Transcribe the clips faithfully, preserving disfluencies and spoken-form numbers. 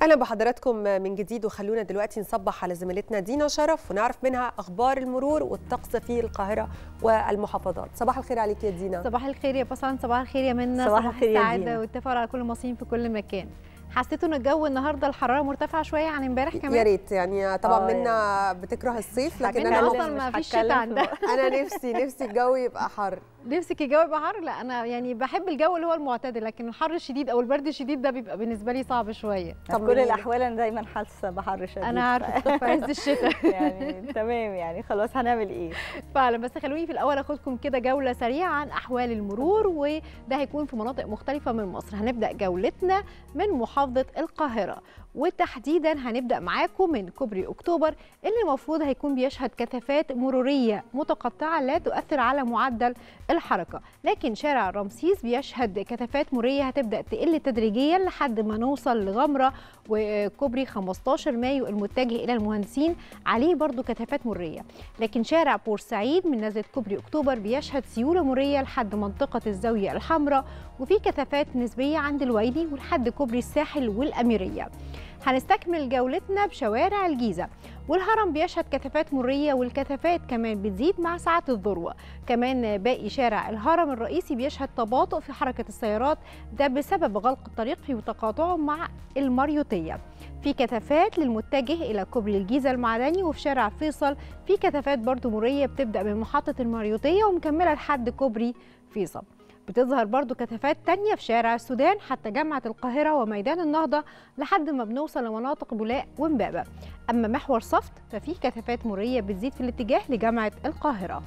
اهلا بحضراتكم من جديد، وخلونا دلوقتي نصبح على زميلتنا دينا شرف ونعرف منها اخبار المرور والطقس في القاهره والمحافظات. صباح الخير عليك يا دينا. صباح الخير يا بسان، صباح الخير يا منى، صباح الخير يا دينا. السعاده والتفاؤل على كل المصريين في كل مكان. حسيتوا ان الجو النهارده الحراره مرتفعه شويه عن امبارح كمان؟ يا ريت يعني طبعا آه منا يعني. بتكره الصيف، لكن انا انا اصلا ما فيش شتاء عندها. انا نفسي نفسي الجو يبقى حر. نفسك الجو يبقى حر؟ لا انا يعني بحب الجو اللي هو المعتدل، لكن الحر الشديد او البرد الشديد ده بيبقى بالنسبه لي صعب شويه. طب كل الاحوال انا دايما حاسه بحر شديد. انا عارفه في عز الشتاء يعني تمام، يعني خلاص هنعمل ايه فعلا. بس خلوني في الاول اخدكم كده جوله سريعه عن احوال المرور، وده هيكون في مناطق مختلفه من مصر. هنبدا جولتنا من محافظه القاهره، وتحديدا هنبدا معاكم من كوبري اكتوبر اللي المفروض هيكون بيشهد كثافات مروريه متقطعه لا تؤثر على معدل الحركه، لكن شارع رمسيس بيشهد كثافات مروريه هتبدا تقل تدريجيا لحد ما نوصل لغمره، وكوبري خمستاشر مايو المتجه الى المهندسين عليه برضو كثافات مروريه. لكن شارع بورسعيد من نزله كوبري اكتوبر بيشهد سيوله مروريه لحد منطقه الزاويه الحمراء، وفي كثافات نسبيه عند الويلي ولحد كوبري الساحل والاميريه. هنستكمل جولتنا بشوارع الجيزة، والهرم بيشهد كثافات مرورية، والكثافات كمان بتزيد مع ساعات الذروة. كمان باقي شارع الهرم الرئيسي بيشهد تباطؤ في حركة السيارات، ده بسبب غلق الطريق في تقاطعه مع المريوطية. في كثافات للمتجه إلى كوبري الجيزة المعدني، وفي شارع فيصل في كثافات برضو مرورية بتبدأ من محطة المريوطية ومكملة لحد كوبري فيصل. بتظهر برضو كثافات تانية في شارع السودان حتى جامعة القاهرة وميدان النهضة لحد ما بنوصل لمناطق بولاق ومبابة. أما محور صفت ففيه كثافات مرورية بتزيد في الاتجاه لجامعة القاهرة.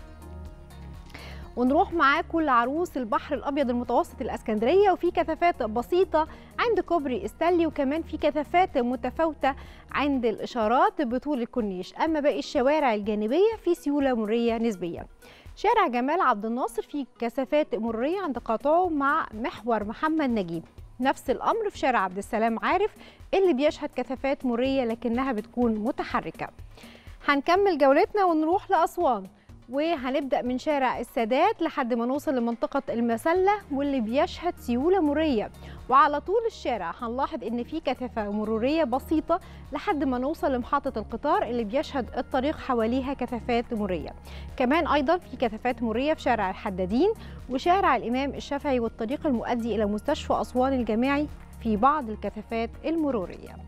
ونروح معاكم لعروس البحر الابيض المتوسط الاسكندريه، وفي كثافات بسيطه عند كوبري استانلي، وكمان في كثافات متفاوته عند الاشارات بطول الكورنيش. اما باقي الشوارع الجانبيه في سيوله مروريه نسبيه. شارع جمال عبد الناصر فيه كثافات مروريه عند تقاطعه مع محور محمد نجيب. نفس الامر في شارع عبد السلام عارف اللي بيشهد كثافات مروريه لكنها بتكون متحركه. هنكمل جولتنا ونروح لاسوان، وهنبدأ من شارع السادات لحد ما نوصل لمنطقة المسلة واللي بيشهد سيولة مرورية، وعلى طول الشارع هنلاحظ ان في كثافة مرورية بسيطة لحد ما نوصل لمحطة القطار اللي بيشهد الطريق حواليها كثافات مرورية. كمان ايضا في كثافات مرورية في شارع الحدادين وشارع الامام الشافعي والطريق المؤدي الى مستشفى اسوان الجامعي في بعض الكثافات المرورية.